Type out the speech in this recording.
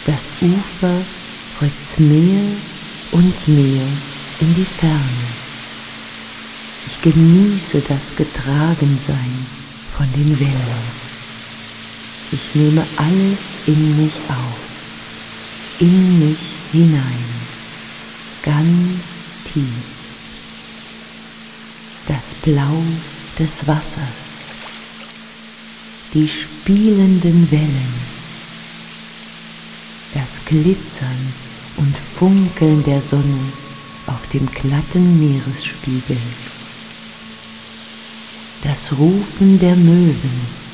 Das Ufer rückt mehr und mehr in die Ferne. Ich genieße das Getragensein von den Wellen. Ich nehme alles in mich auf, in mich hinein, ganz tief. Das Blau des Wassers, die spielenden Wellen, das Glitzern und Funkeln der Sonne auf dem glatten Meeresspiegel, das Rufen der Möwen